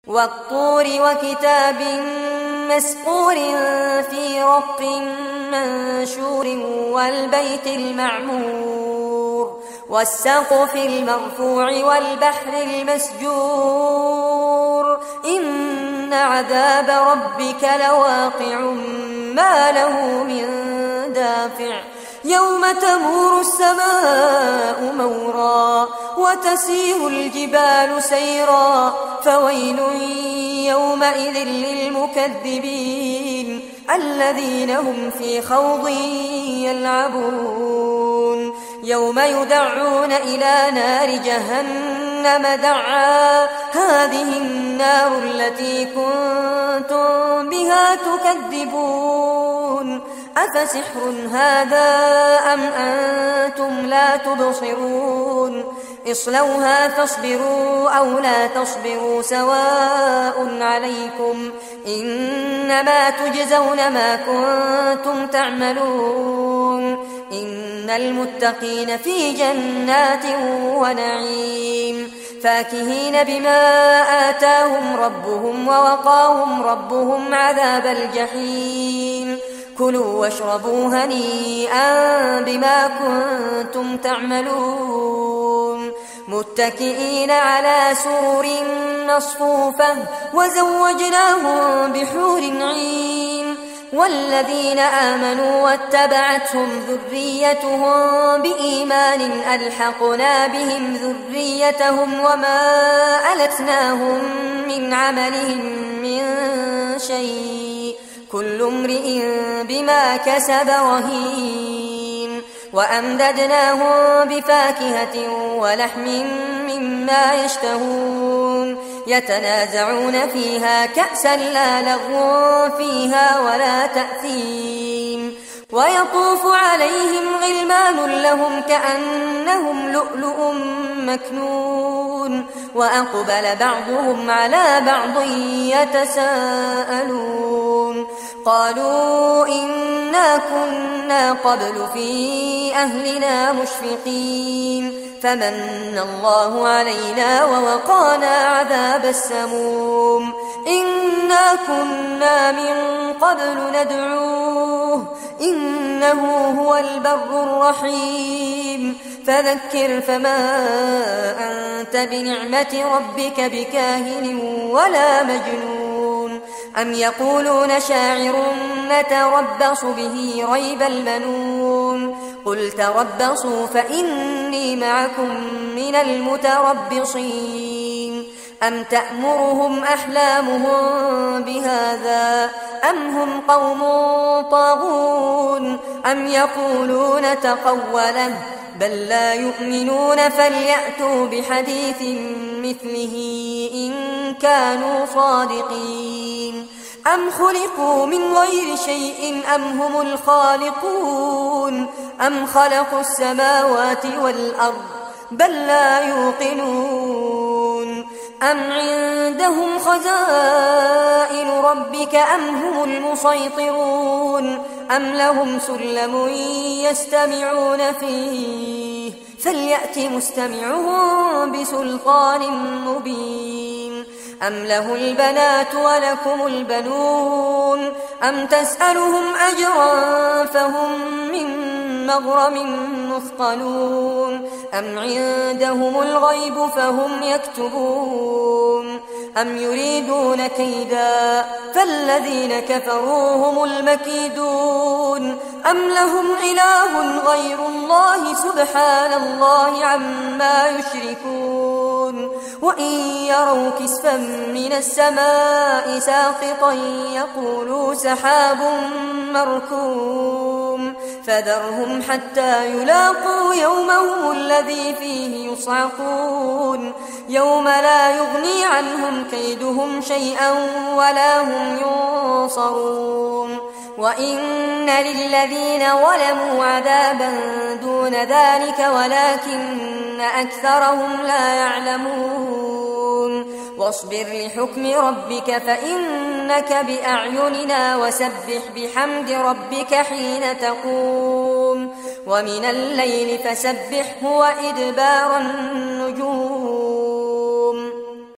والطور وكتاب مسطور في رق منشور والبيت المعمور والسقف المرفوع والبحر المسجور إن عذاب ربك لواقع ما له من دافع يوم تمور السماء مورا وتسير الجبال سيرا فويل يومئذ للمكذبين الذين هم في خوض يلعبون يوم يدعون إلى نار جهنم دعا هذه النار التي كنتم بها تكذبون أفسحر هذا أم أنتم لا تبصرون اصلوها فاصبروا أو لا تصبروا سواء عليكم إنما تجزون ما كنتم تعملون إن المتقين في جنات ونعيم فاكهين بما آتاهم ربهم ووقاهم ربهم عذاب الجحيم كلوا واشربوا هنيئا بما كنتم تعملون متكئين على سرر مصفوفة وزوجناهم بحور عين والذين آمنوا واتبعتهم ذريتهم بإيمان ألحقنا بهم ذريتهم وما ألتناهم من عملهم من شيء كل امرئ بما كسب رهين وأمددناهم بفاكهة ولحم مما يشتهون يتنازعون فيها كأسا لا لغو فيها ولا تأثيم ويطوف عليهم غلمان لهم كأنهم لؤلؤ مكنون وأقبل بعضهم على بعض يتساءلون قالوا إنا كنا قبل في أهلنا مشفقين فمن الله علينا ووقانا عذاب السموم إنا كنا من قبل ندعوه إنه هو البر الرحيم فذكر فما أنت بنعمة ربك بكاهن ولا مجنون أم يقولون شاعر نتربص به ريب المنون قل تربصوا فإني معكم من المتربصين أم تأمرهم أحلامهم بهذا أم هم قوم طاغون أم يقولون تقوله بل لا يؤمنون فليأتوا بحديث مثله إن كانوا صادقين أم خلقوا من غير شيء أم هم الخالقون أم خلقوا السماوات والأرض بل لا يوقنون أم عندهم خزائن ربك أم هم المسيطرون أم لهم سلم يستمعون فيه فليأت مستمعهم بسلطان مبين أم له البنات ولكم البنون أم تسألهم أجرا فهم من مغرم مثقلون أم عندهم الغيب فهم يكتبون أم يريدون كيدا فالذين كفروا هم المكيدون أم لهم إله غير الله سبحان الله عما يشركون وإن يروا كسفا من السماء ساقطا يقولوا سحاب مركوم فذرهم حتى يلاقوا يومهم الذي فيه يصعقون يوم لا يغني عنهم كيدهم شيئا ولا هم ينصرون وإن للذين ظلموا عذابا دون ذلك ولكن أكثرهم لا يعلمون واصبر لحكم ربك فإنك بأعيننا وسبح بحمد ربك حين تقوم ومن الليل فسبحه وإدبار النجوم